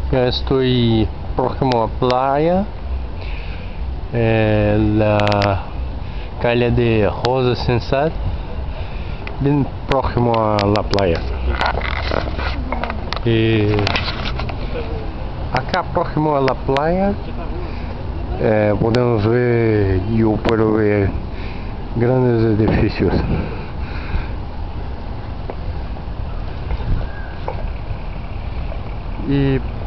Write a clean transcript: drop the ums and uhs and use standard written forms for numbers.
Ya estoy próximo a playa, la calle de Rosa Sensat, bien próximo a la playa. Y acá próximo a la playa podemos ver, yo puedo ver grandes edificios. Y